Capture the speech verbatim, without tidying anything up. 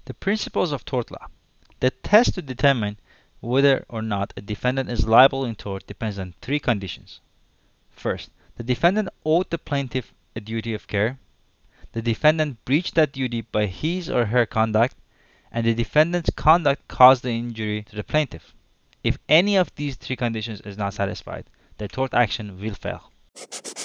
The principles of tort law. The test to determine whether or not a defendant is liable in tort depends on three conditions. First, the defendant owed the plaintiff a duty of care. The defendant breached that duty by his or her conduct, and the defendant's conduct caused the injury to the plaintiff. If any of these three conditions is not satisfied, the tort action will fail.